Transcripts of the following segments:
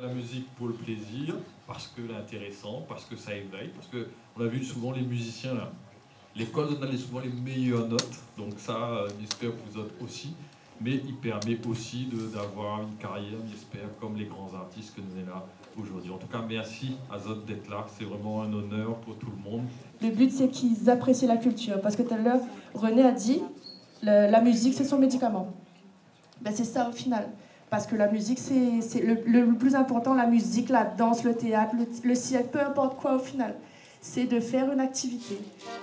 La musique pour le plaisir, parce que c'est intéressant, parce que ça éveille, parce qu'on a vu souvent les musiciens, là, l'école donne souvent les meilleures notes, donc ça, j'espère que vous autres aussi, mais il permet aussi d'avoir une carrière, j'espère, comme les grands artistes que nous sommes là aujourd'hui. En tout cas, merci à Zot d'être là, c'est vraiment un honneur pour tout le monde. Le but, c'est qu'ils apprécient la culture, parce que tout à l'heure, René a dit, la musique, c'est son médicament. Ben, c'est ça au final. Parce que la musique, c'est le plus important, la musique, la danse, le théâtre, le cirque, peu importe quoi au final. C'est de faire une activité.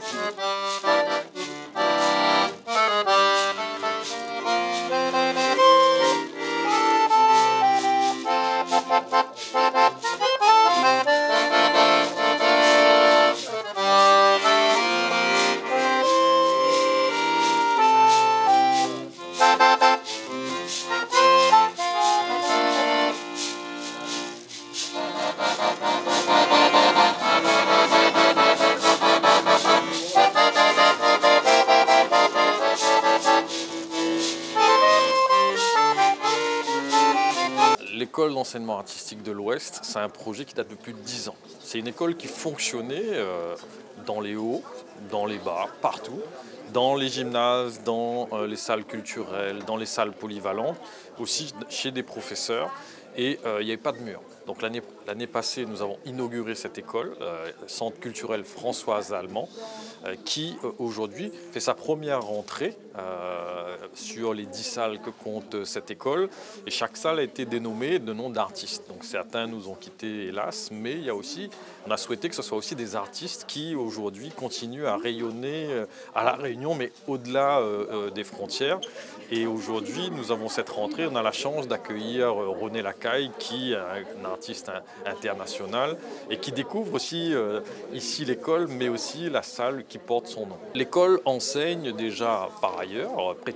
L'école d'enseignement artistique de l'Ouest, c'est un projet qui date de plus de 10 ans. C'est une école qui fonctionnait dans les hauts, dans les bas, partout, dans les gymnases, dans les salles culturelles, dans les salles polyvalentes, aussi chez des professeurs. Et il n'y avait pas de mur. Donc l'année passée, nous avons inauguré cette école, Centre culturel Françoise Allemand, qui aujourd'hui fait sa première rentrée sur les 10 salles que compte cette école. Et chaque salle a été dénommée de nom d'artistes. Donc certains nous ont quittés, hélas, mais il y a aussi, on a souhaité que ce soit aussi des artistes qui aujourd'hui continuent à rayonner à La Réunion, mais au-delà des frontières. Et aujourd'hui, nous avons cette rentrée, on a la chance d'accueillir René Lacaille, qui est un artiste international et qui découvre aussi ici l'école, mais aussi la salle qui porte son nom. L'école enseigne déjà par ailleurs près de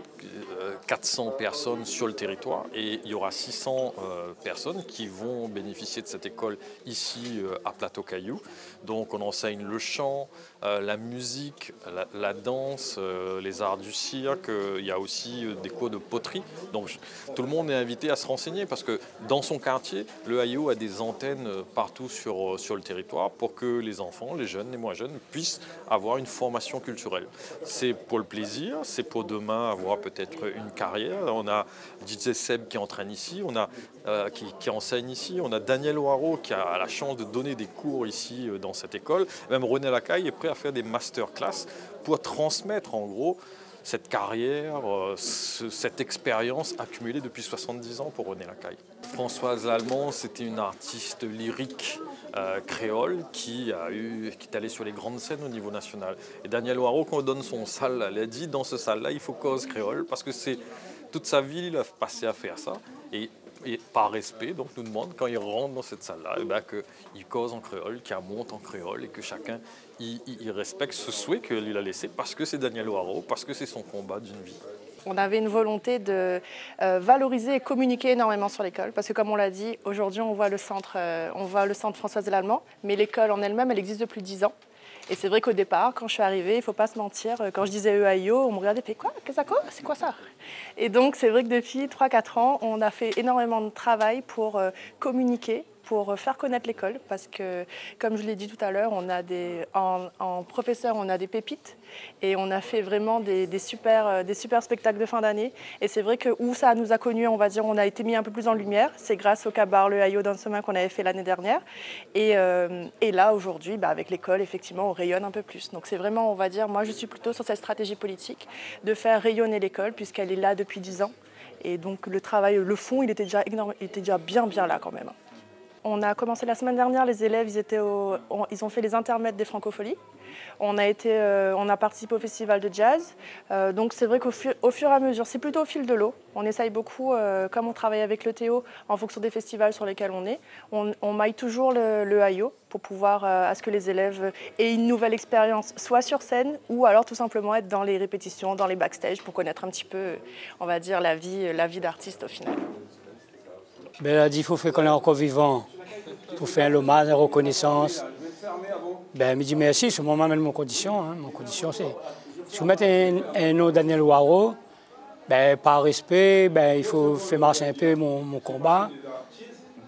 400 personnes sur le territoire et il y aura 600 personnes qui vont bénéficier de cette école ici à Plateau-Caillou. Donc on enseigne le chant, la musique, la danse, les arts du cirque, il y a aussi des cours de poterie. Donc tout le monde est invité à se renseigner parce que dans son quartier, le AIO a des antennes partout sur le territoire pour que les enfants, les jeunes, les moins jeunes puissent avoir une formation culturelle. C'est pour le plaisir, c'est pour demain avoir peut-être une carrière. On a DJ Seb qui entraîne ici, on a qui enseigne ici, on a Daniel Oiro qui a la chance de donner des cours ici dans cette école. Même René Lacaille est prêt à faire des masterclass pour transmettre en gros cette carrière, cette expérience accumulée depuis 70 ans pour René Lacaille. Françoise Allemand, c'était une artiste lyrique créole qui est allée sur les grandes scènes au niveau national. Et Daniel Oiro, quand on donne son salle, elle a dit dans ce salle-là, il faut cause créole parce que c'est toute sa vie, il a passé à faire ça. Et par respect, donc nous demande quand il rentre dans cette salle-là, qu'il cause en créole, qu'il monte en créole et que chacun il respecte ce souhait qu'il a laissé parce que c'est Daniel Oiro, parce que c'est son combat d'une vie. On avait une volonté de valoriser et communiquer énormément sur l'école parce que comme on l'a dit, aujourd'hui on voit le centre Françoise Allemand, mais l'école en elle-même, elle existe depuis 10 ans. Et c'est vrai qu'au départ, quand je suis arrivée, il ne faut pas se mentir, quand je disais EAIO, on me regardait et quoi, c'est quoi ça? Et donc c'est vrai que depuis 3-4 ans, on a fait énormément de travail pour communiquer, pour faire connaître l'école, parce que, comme je l'ai dit tout à l'heure, on a en professeur, on a des pépites, et on a fait vraiment des super spectacles de fin d'année. Et c'est vrai que où ça nous a connus, on va dire, on a été mis un peu plus en lumière, c'est grâce au cabaret le AIO Dance Semaine qu'on avait fait l'année dernière. Et là, aujourd'hui, avec l'école, effectivement, on rayonne un peu plus. Donc c'est vraiment, on va dire, moi je suis plutôt sur cette stratégie politique de faire rayonner l'école, puisqu'elle est là depuis 10 ans. Et donc le travail, le fond, il était déjà bien là quand même. On a commencé la semaine dernière, les élèves, ils ont fait les intermèdes des Francopholies. On a participé au festival de jazz. Donc c'est vrai qu'au fur et à mesure, c'est plutôt au fil de l'eau. On essaye beaucoup, comme on travaille avec le Théo, en fonction des festivals sur lesquels on est, on maille toujours le AIO pour pouvoir à ce que les élèves aient une nouvelle expérience, soit sur scène ou alors tout simplement être dans les répétitions, dans les backstage pour connaître un petit peu, on va dire, la vie d'artiste au final. Ben, elle a dit qu'il faut faire qu'on est encore vivant pour faire l'hommage, la reconnaissance. Ben, elle me dit merci, c'est moi même mon condition. Hein. Mon condition, c'est soumettre un nom Daniel Oiro, ben, par respect, ben, il faut faire marcher un peu mon combat.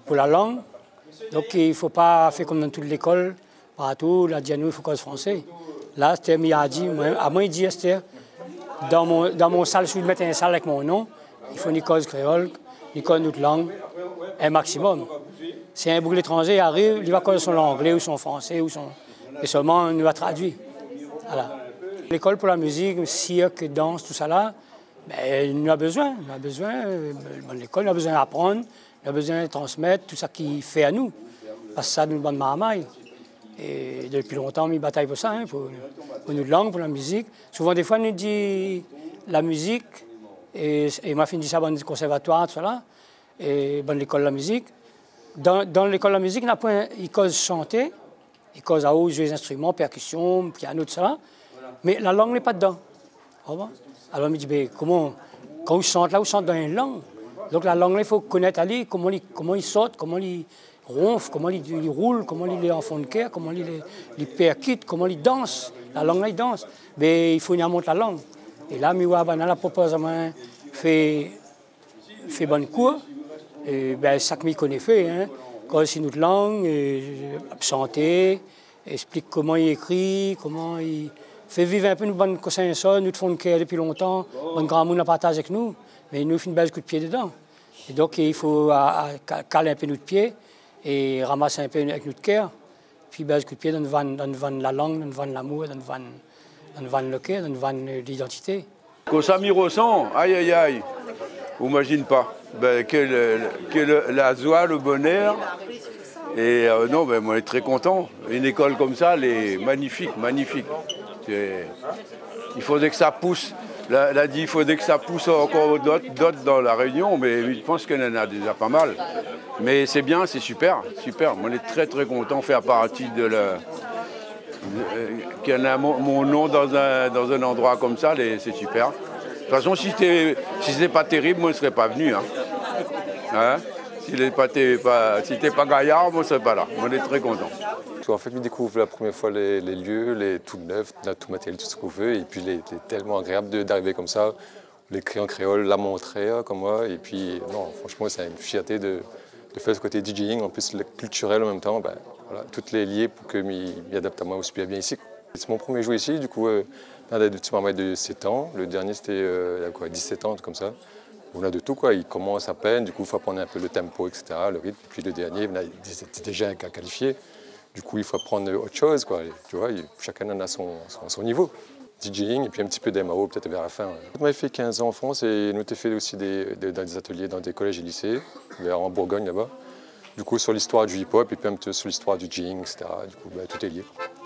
pour la langue. Donc il ne faut pas faire comme dans toute l'école, partout, là, dire nous, il faut cause français. Là, Esther m'a dit, à moi, il dit, Esther, dans mon salle, si je mets une salle avec mon nom, il faut une cause créole, une cause notre langue, un maximum. Si un boucle étranger arrive, il va causer son anglais ou son français, et seulement il va traduire. Voilà. L'école pour la musique, cirque, danse, tout ça là, ben, il en a besoin. L'école a besoin d'apprendre, il a besoin de transmettre tout ça qu'il fait à nous. Parce que ça nous donne marmaille. Et depuis longtemps, il bataille pour ça, hein, pour notre langue, pour la musique. Souvent, des fois, on nous dit la musique, et m'a fini ça dans le conservatoire, tout ça là, et dans l'école de la musique. Dans l'école de la musique, il cause chanter, il cause à haut jouer des instruments, percussion, piano, tout ça, mais la langue n'est pas dedans. Alors il me dit, ben, comment, quand on chante là, on chante dans une langue. Donc la langue, il faut connaître Ali, comment il saute, comment il ronfle, comment il roule, comment il est en fond de cœur, comment il percute, comment il danse. La langue, là, il danse. Mais il faut y monter la langue. Et là, la propose à moi, fait bon cours. Et ben, ça que je connais fait, hein. Quand c'est notre langue, chanter, explique comment il écrit, comment il fait vivre un peu notre bonne conscience, notre fond de cœur depuis longtemps, bonne grand monde la partage avec nous, mais nous fait une belle coup de pied dedans. Et donc il faut caler un peu notre pied et ramasser un peu avec notre cœur, puis belle coup de pied dans la langue, dans l'amour, dans le cœur, dans l'identité. Quand ça m'y ressent, aïe aïe aïe, vous imaginez pas. Ben, la joie, le bonheur. Et non, ben, moi, je suis très content. Une école comme ça, elle est magnifique, magnifique. Il faudrait que ça pousse. Là, il faudrait que ça pousse encore d'autres dans la Réunion, mais je pense qu'il y en a déjà pas mal. Mais c'est bien, c'est super, super. Moi, je suis très, très content de faire partie de qu'il y en a mon nom dans un endroit comme ça, c'est super. De toute façon, si c'était pas terrible, moi, je ne serais pas venu. Hein? Si t'es pas gaillard, moi, je ne serais pas là. Moi, je suis très content. En fait, je découvre la première fois les lieux, les tout neufs, tout matériel, tout ce qu'on veut. Et puis, il est tellement agréable d'arriver comme ça, l'écrire en créole, la montrer comme moi. Et puis, non, franchement, c'est une fierté de faire ce côté DJing, en plus le culturel en même temps. Ben, voilà, toutes les liées pour que je m'adapte à moi aussi bien ici. C'est mon premier jour ici, du coup, on a des petits mamans de 7 ans. Le dernier, c'était il y a quoi, 17 ans, comme ça. On a de tout, quoi. Il commence à peine, du coup, il faut apprendre un peu le tempo, etc., le rythme. Puis le dernier, il était déjà qualifié. Du coup, il faut apprendre autre chose, quoi. Tu vois, chacun en a son niveau. DJing et puis un petit peu d'MAO peut-être vers la fin. Moi, j'ai fait 15 ans en France et nous avons fait aussi dans des ateliers dans des collèges et lycées, en Bourgogne là-bas. Du coup, sur l'histoire du hip-hop et puis un peu sur l'histoire du DJing, etc. Du coup, tout est lié.